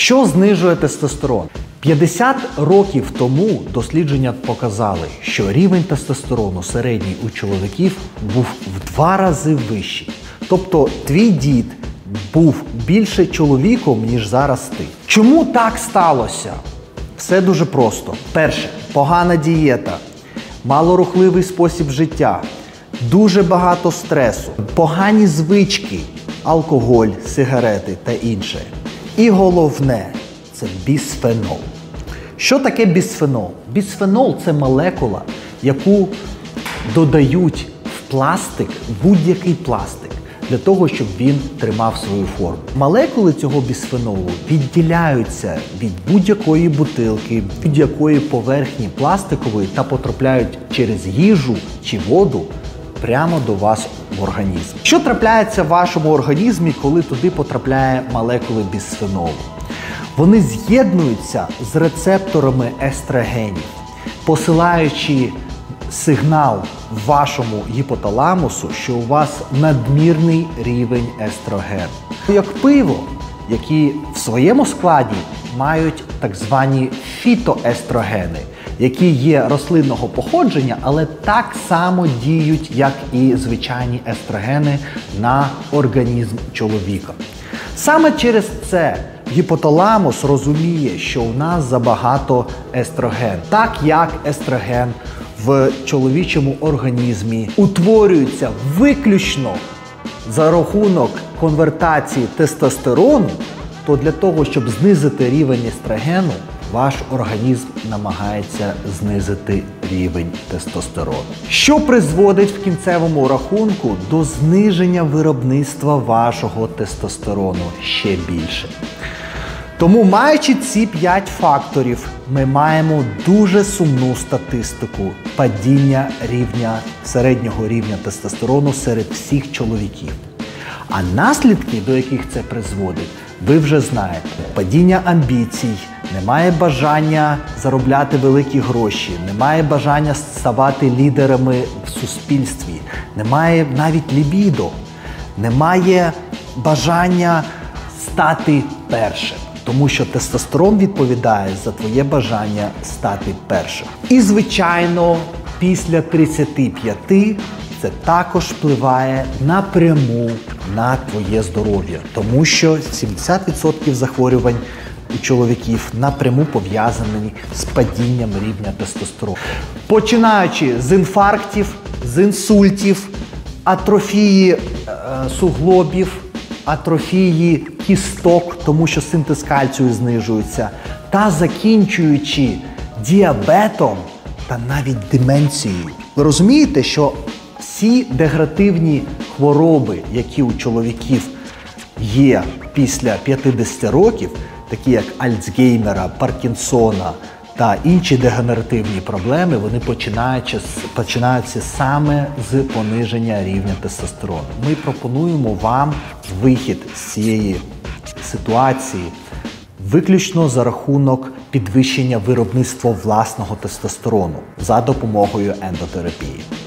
Що знижує тестостерон? 50 років тому дослідження показали, що рівень тестостерону середній у чоловіків був в 2 рази вищий. Тобто твій дід був більше чоловіком, ніж зараз ти. Чому так сталося? Все дуже просто. Перше, погана дієта, малорухливий спосіб життя, дуже багато стресу, погані звички, алкоголь, сигарети та інше. І головне – це бісфенол. Що таке бісфенол? Бісфенол – це молекула, яку додають в пластик, будь-який пластик, для того, щоб він тримав свою форму. Молекули цього бісфенолу відділяються від будь-якої бутилки, будь-якої поверхні пластикової та потрапляють через їжу чи воду прямо до вас в організм. Що трапляється в вашому організмі, коли туди потрапляє молекули бісфенолу? Вони з'єднуються з рецепторами естрогенів, посилаючи сигнал вашому гіпоталамусу, що у вас надмірний рівень естрогену. Як пиво, які в своєму складі мають так звані фітоестрогени, які є рослинного походження, але так само діють, як і звичайні естрогени на організм чоловіка. Саме через це гіпоталамус розуміє, що у нас забагато естроген. Так як естроген в чоловічому організмі утворюється виключно за рахунок конвертації тестостерону, то для того, щоб знизити рівень естрогену, ваш організм намагається знизити рівень тестостерону. Що призводить в кінцевому рахунку до зниження виробництва вашого тестостерону ще більше. Тому, маючи ці 5 факторів, ми маємо дуже сумну статистику падіння середнього рівня тестостерону серед всіх чоловіків. А наслідки, до яких це призводить, ви вже знаєте. Падіння амбіцій, немає бажання заробляти великі гроші, немає бажання ставати лідерами в суспільстві, немає навіть лібідо, немає бажання стати першим. Тому що тестостерон відповідає за твоє бажання стати першим. І, звичайно, після 35 це також впливає напряму на твоє здоров'я. Тому що 70% захворювань у чоловіків напряму пов'язані з падінням рівня тестостерону. Починаючи з інфарктів, з інсультів, атрофії суглобів, атрофії кісток, тому що синтез кальцію знижується, та закінчуючи діабетом та навіть деменцією. Ви розумієте, що всі дегенеративні хвороби, які у чоловіків є після 50 років, такі як Альцгеймера, Паркінсона та інші дегенеративні проблеми, вони починаються саме з пониження рівня тестостерону. Ми пропонуємо вам вихід з цієї ситуації виключно за рахунок підвищення виробництва власного тестостерону за допомогою ендотерапії.